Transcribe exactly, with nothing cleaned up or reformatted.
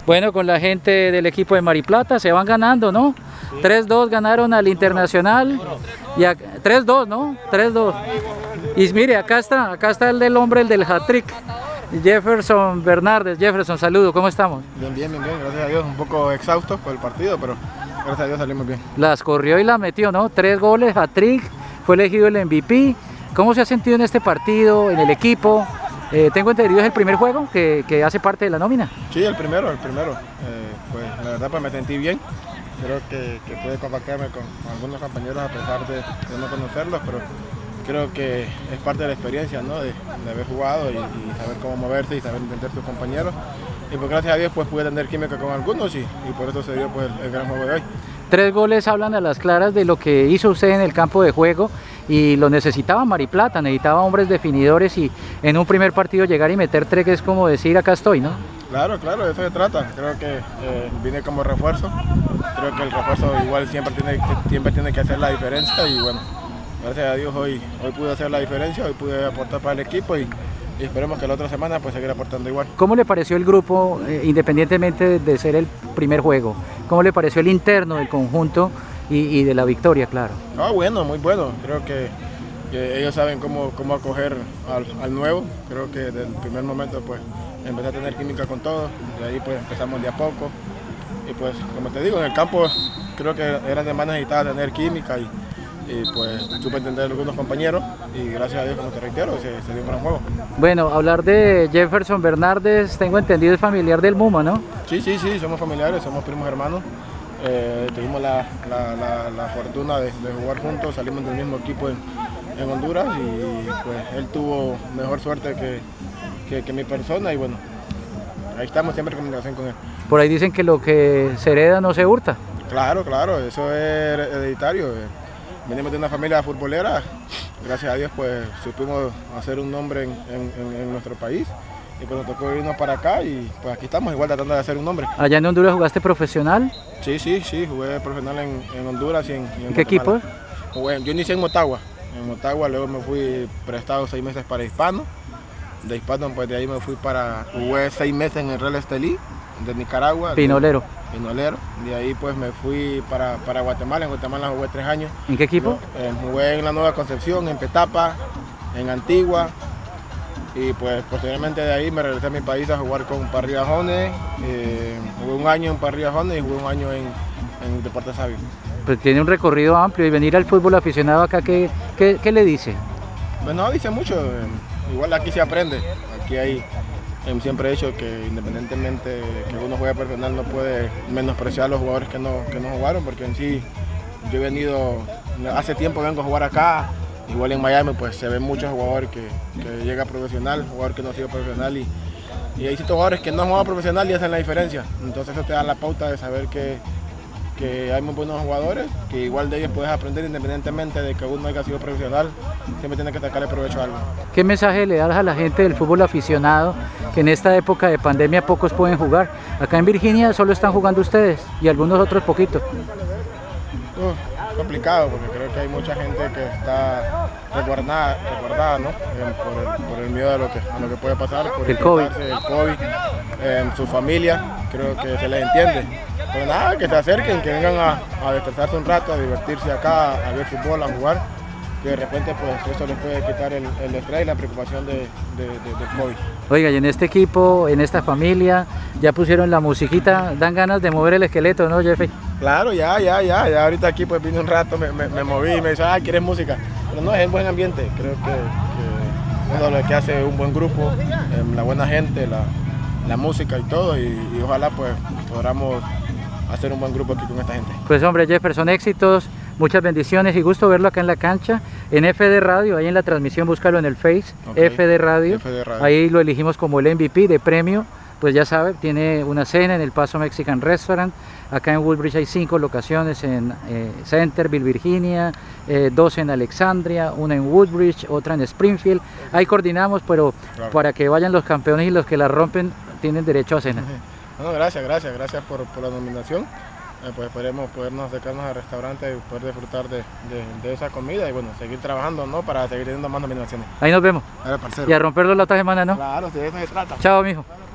Bueno, con la gente del equipo de Mariplata se van ganando, ¿no? Sí. tres dos ganaron al Internacional. Y tres dos, ¿no? tres dos. Y mire, acá está, acá está el del hombre, el del hat-trick. Jefferson Bernardes. Jefferson, saludo, ¿cómo estamos? Bien, bien, bien, bien, gracias a Dios. Un poco exhaustos por el partido, pero gracias a Dios salimos bien. Las corrió y las metió, ¿no? Tres goles, hat-trick, fue elegido el M V P. ¿Cómo se ha sentido en este partido, en el equipo? Eh, tengo entendido es el primer juego que, que hace parte de la nómina. Sí, el primero, el primero. Eh, pues la verdad pues me sentí bien. Creo que, que pude compactarme con, con algunos compañeros a pesar de, de no conocerlos, pero creo que es parte de la experiencia, ¿no? de, de haber jugado y, y saber cómo moverse y saber entender tus compañeros. Y pues gracias a Dios pues pude tener química con algunos y, y por eso se dio pues el, el gran juego de hoy. Tres goles hablan a las claras de lo que hizo usted en el campo de juego y lo necesitaba Mariplata, necesitaba hombres definidores y en un primer partido llegar y meter tres es como decir acá estoy, ¿no? Claro, claro, de eso se trata. Creo que eh, vine como refuerzo. Creo que el refuerzo igual siempre tiene, siempre tiene que hacer la diferencia y bueno, gracias a Dios hoy, hoy pude hacer la diferencia, hoy pude aportar para el equipo y, y esperemos que la otra semana pues seguir aportando igual. ¿Cómo le pareció el grupo, eh, independientemente de ser el primer juego? ¿Cómo le pareció el interno del conjunto y, y de la victoria, claro? Ah, bueno, muy bueno. Creo que, que ellos saben cómo, cómo acoger al, al nuevo. Creo que desde el primer momento pues empecé a tener química con todos, de ahí pues empezamos de a poco. Y pues, como te digo, en el campo creo que era de más necesitada tener química y, y pues supe entender a algunos compañeros y gracias a Dios, como te reitero, se, se dio un gran juego. Bueno, hablar de Jefferson Bernardes, tengo entendido es familiar del Muma, ¿no? Sí, sí, sí, somos familiares, somos primos hermanos. Eh, tuvimos la, la, la, la fortuna de, de jugar juntos, salimos del mismo equipo en, en Honduras y pues él tuvo mejor suerte que, que, que mi persona y bueno, ahí estamos siempre en comunicación con él. Por ahí dicen que lo que se hereda no se hurta. Claro, claro, eso es hereditario. Venimos de una familia futbolera, gracias a Dios pues supimos hacer un nombre en, en, en nuestro país y pues nos tocó irnos para acá y pues aquí estamos igual tratando de hacer un nombre. ¿Allá en Honduras jugaste profesional? Sí, sí, sí, jugué profesional en, en Honduras y en, y en ¿En qué equipo? Jugué, yo inicié en Motagua, en Motagua, luego me fui prestado seis meses para Hispano, de Hispano pues de ahí me fui para, jugué seis meses en el Real Estelí, de Nicaragua. Pinolero. De, Pinolero, de ahí pues me fui para, para Guatemala, en Guatemala jugué tres años. ¿En qué equipo? No, eh, jugué en la Nueva Concepción, en Petapa, en Antigua. Y pues posteriormente de ahí me regresé a mi país a jugar con Parriajones, eh, jugué un año en Parriajones y jugué un año en, en Deportes Sabio. Pues tiene un recorrido amplio y venir al fútbol aficionado acá, ¿qué, qué, qué le dice? Pues no, dice mucho, eh, igual aquí se aprende, aquí hay, eh, siempre he dicho que independientemente que uno juegue personal no puede menospreciar a los jugadores que no, que no jugaron, porque en sí yo he venido, hace tiempo vengo a jugar acá. Igual en Miami pues se ven muchos jugadores que, que llega profesional, jugadores que no han sido profesional y, y hay ciertos jugadores que no han jugado profesional y hacen la diferencia. Entonces eso te da la pauta de saber que, que hay muy buenos jugadores, que igual de ellos puedes aprender independientemente de que uno haya sido profesional, siempre tiene que sacarle provecho a algo. ¿Qué mensaje le das a la gente del fútbol aficionado que en esta época de pandemia pocos pueden jugar? Acá en Virginia solo están jugando ustedes y algunos otros poquitos. Uh, complicado porque creo que hay mucha gente que está resguardada, resguardada ¿no? eh, por, el, por el miedo a lo que, a lo que puede pasar, por el COVID, el COVID en eh, su familia, creo que se les entiende. Pero nada, que se acerquen, que vengan a, a despertarse un rato, a divertirse acá, a ver fútbol, a jugar, que de repente pues eso les puede quitar el, el estrés y la preocupación de, de, de, del COVID. Oiga, y en este equipo, en esta familia, ya pusieron la musiquita, dan ganas de mover el esqueleto, ¿no, Jeffrey? Claro, ya, ya, ya, ya ahorita aquí pues vine un rato, me, me, me moví y me dice, ah, ¿quieres música? Pero no, es el buen ambiente, creo que, que eso es lo que hace un buen grupo, eh, la buena gente, la, la música y todo, y, y ojalá pues podamos hacer un buen grupo aquí con esta gente. Pues hombre, Jefferson, éxitos, muchas bendiciones y gusto verlo acá en la cancha, en F D Radio, ahí en la transmisión, búscalo en el Face, okay. F D Radio, F D Radio, ahí lo elegimos como el M V P de premio. Pues ya sabe, tiene una cena en el Paso Mexican Restaurant. Acá en Woodbridge hay cinco locaciones en eh, Centerville, Virginia, eh, dos en Alexandria, una en Woodbridge, otra en Springfield. Ahí coordinamos, pero claro, para que vayan los campeones y los que la rompen tienen derecho a cena. Bueno, gracias, gracias, gracias por, por la nominación. Eh, pues esperemos podernos acercarnos al restaurante y poder disfrutar de, de, de esa comida y bueno, seguir trabajando, ¿no? Para seguir teniendo más nominaciones. Ahí nos vemos. Ver, y a romperlo la otra semana, ¿no? Claro, de eso se trata. Chao, mijo.